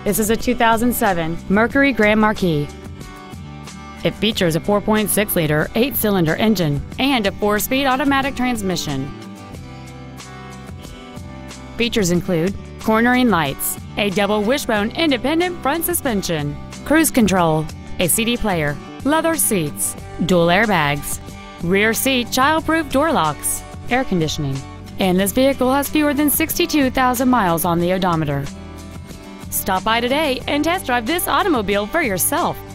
This is a 2007 Mercury Grand Marquis. It features a 4.6-liter 8-cylinder engine and a 4-speed automatic transmission. Features include cornering lights, a double wishbone independent front suspension, cruise control, a CD player, leather seats, dual airbags, rear seat child-proof door locks, air conditioning, and this vehicle has fewer than 62,000 miles on the odometer. Stop by today and test drive this automobile for yourself.